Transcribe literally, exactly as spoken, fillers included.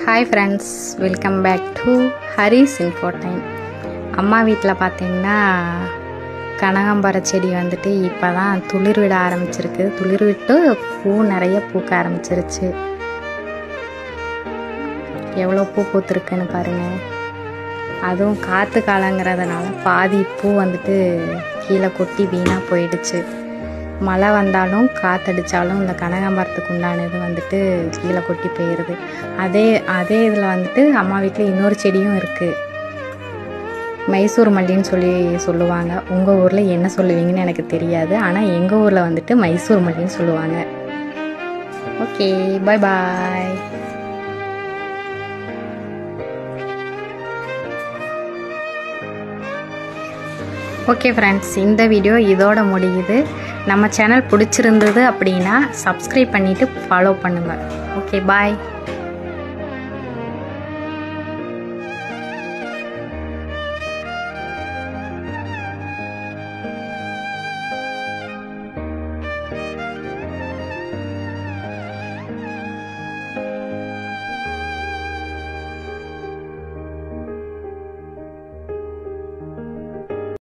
Hi friends, welcome back to Hari's Info Time. அம்மா வீட்டில் பார்த்தீங்கன்னா கனகாம்பர செடி வந்துட்டு இப்போ தான் துளிர் விட ஆரம்பிச்சிருக்கு. துளிர் விட்டு பூ நிறைய பூக்க ஆரம்பிச்சிருச்சு. எவ்வளோ பூ பூத்துருக்குன்னு பாருங்கள். அதுவும் காற்று காலங்கிறதுனால பாதி பூ வந்துட்டு கீழே கொட்டி வீணாக போயிடுச்சு. மழை வந்தாலும் காற்றடித்தாலும் இந்த கனகாம்பரத்துக்கு உண்டானது வந்துட்டு கீழே கொட்டி போயிடுது. அதே அதே இதில் வந்துட்டு அம்மா வீட்டில் இன்னொரு செடியும் இருக்குது. மைசூர் மல்லின்னு சொல்லி சொல்லுவாங்க. உங்கள் ஊரில் என்ன சொல்லுவீங்கன்னு எனக்கு தெரியாது. ஆனால் எங்கள் ஊரில் வந்துட்டு மைசூர் மல்லின்னு சொல்லுவாங்க. Okay, bye bye. Okay friends, இந்த வீடியோ இதோட முடியுது. நம்ம சேனல் பிடிச்சிருந்தது அப்படின்னா சப்ஸ்கிரைப் பண்ணிவிட்டு ஃபாலோ பண்ணுங்கள். ஓகே, பாய்.